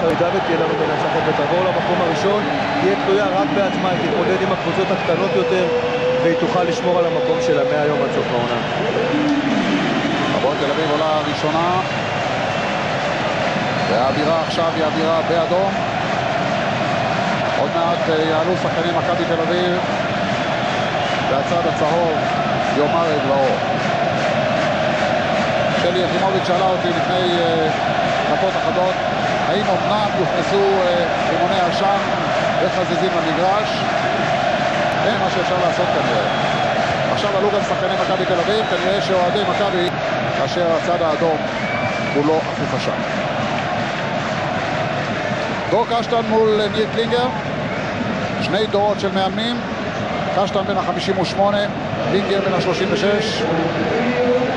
ירידה ותהיה לנו בנצחת ותעבור למקום הראשון, תהיה תלויה רק בעצמה, היא תתמודד עם הקבוצות הקטנות יותר והיא תוכל לשמור על המקום שלה מהיום עד סוף העונה. הפועל תל אביב עולה הראשונה, והאווירה עכשיו היא אווירה באדום. עוד מעט יעלו שחקנים מכבי תל אביב, והצד הצהוב יאמר את דברו. שלי יחימוביץ' שאלה אותי לפני דקות אחדות האם אמנם יוכנסו רימוני עשן וחזיזים למגרש. אין מה שאפשר לעשות כנראה. עכשיו עלו גם שחקני מכבי תל אביב, כנראה שאוהדי מכבי, כאשר הצד האדום כולו אפוף עשן. דור קשטן מול ניר קלינגר, שני דורות של מאמנים, קשטן בן ה-58, קלינגר בן ה-36.